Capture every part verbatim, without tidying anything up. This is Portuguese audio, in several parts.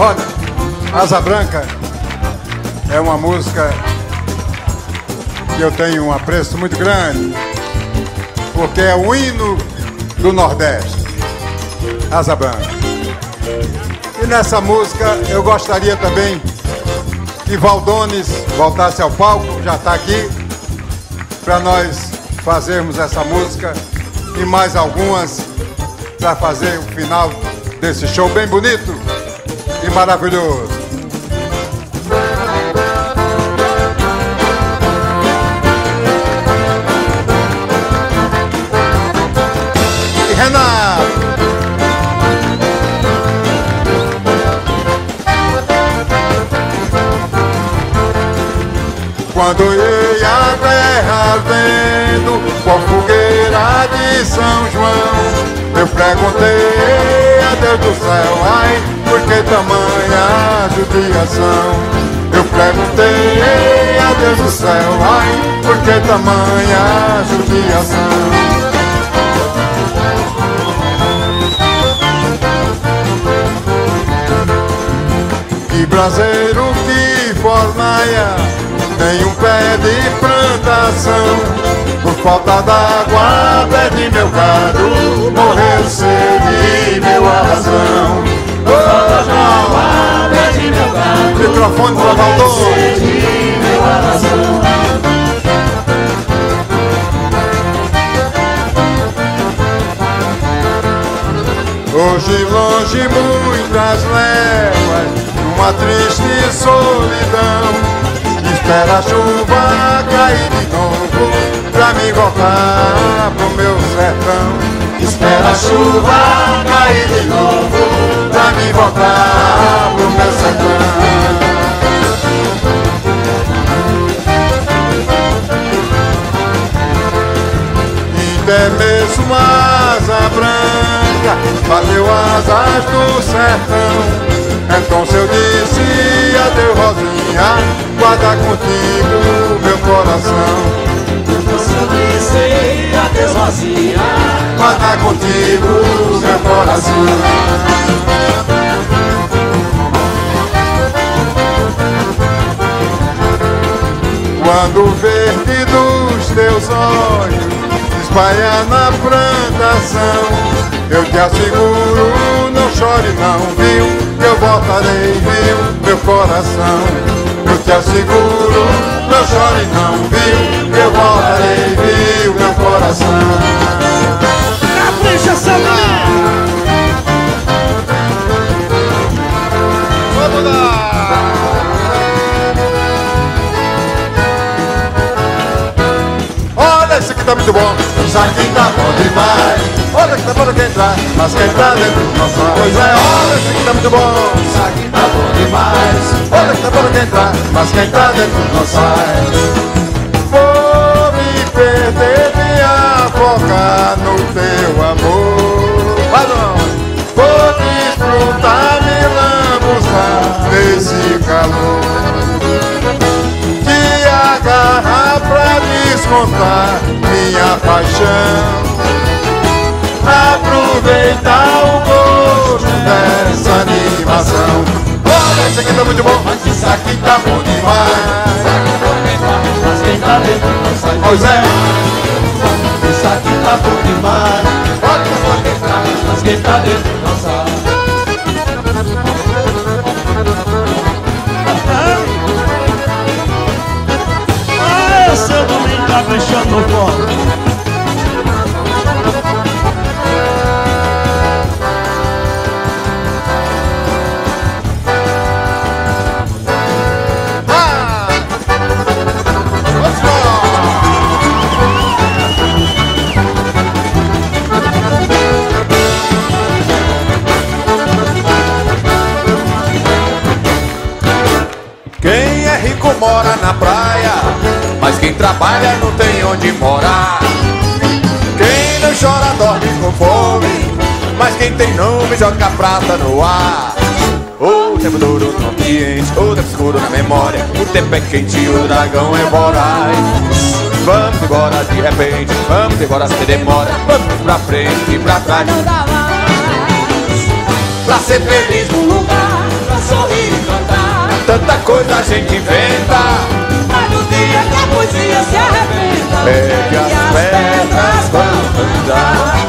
Olha, Asa Branca é uma música que eu tenho um apreço muito grande, porque é o hino do Nordeste, Asa Branca. E nessa música eu gostaria também que Valdones voltasse ao palco, já está aqui, para nós fazermos essa música e mais algumas para fazer o final desse show bem bonito e maravilhoso. E Renato! Quando ia a guerra vendo com fogueira de São João, eu perguntei a Deus do céu, ai, por que tamanha judiação? Eu perguntei a Deus do céu, ai, por que tamanha judiação? Que braseiro que formaia, nem um pé de plantação, por falta d'água perdi meu gado, morreu sede meu arrasão. Por falta d'água perdi meu gado, microfone para Valdones, morreu sede meu arrasão. Hoje longe muitas léguas, numa triste solidão, espera a chuva cair de novo pra me voltar pro meu sertão. Espera a chuva cair de novo pra me voltar pro meu sertão. E até mesmo a asa branca bateu asas do sertão. Então se eu disse adeus, Rosinha, guarda contigo meu coração. Então se eu disse adeus, Rosinha, guarda contigo meu coração. Quando o verde dos teus olhos espalha na plantação, eu te asseguro, não chore não, viu? Eu voltarei, viu, meu coração. Eu te asseguro, não chore não, viu? Eu voltarei, viu, meu coração. Capricha, Samar! Vamos lá! Olha, esse aqui tá muito bom. Isso aqui tá bom demais. Olha que tá bom quem entrar, mas quem tá dentro do nosso. Pois é, olha, esse aqui tá muito bom. Isso aqui tá bom demais. Olha que tá bom quem entrar, mas quem tá dentro não sai. Vou me perder, me afogar no teu amor. Vai não. Vou desfrutar, me lambuzar nesse calor. Te agarrar pra descontar minha paixão. Aproveitar o gosto dessa animação. Olha, esse aqui tá muito bom, mas isso aqui tá bom demais. Mas quem tá dentro não sai. Pois é, Isso aqui tá bom demais. Mas quem tá dentro não sai. Ah, seu domingo tá fechando o fogo. Mora na praia, mas quem trabalha não tem onde morar. Quem não chora dorme com fome, mas quem tem nome joga prata no ar. O tempo duro no ambiente, o tempo escuro na memória. O tempo é quente e o dragão é voraz. Vamos embora de repente, vamos embora sem demora. Vamos pra frente e pra trás. Pra ser feliz num lugar, pra tanta coisa a gente inventa. Mas no dia que a poesia se arrebenta, Pegue as pedras, vamos andar.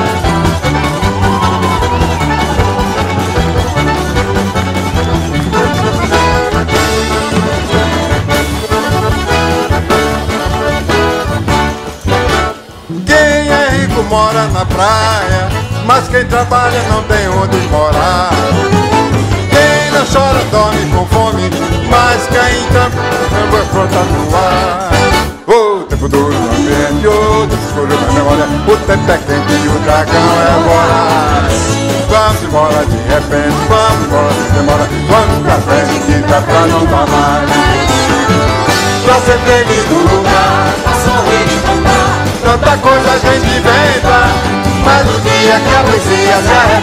Quem é rico mora na praia, mas quem trabalha não tem onde morar. Quem não chora dorme com fome, mas quem trabalha pronta no ar. O tempo duro no ambiente, o tempo escuro na memória, o tempo é quente e o dragão é voraz. Vamos embora de repente, vamos embora sem demora, vamos pra frente que dá pra não dar mais. Pra ser feliz no lugar, pra sorrir e cantar, tanta coisa a gente inventa, mas no dia que a poesia se arrebenta,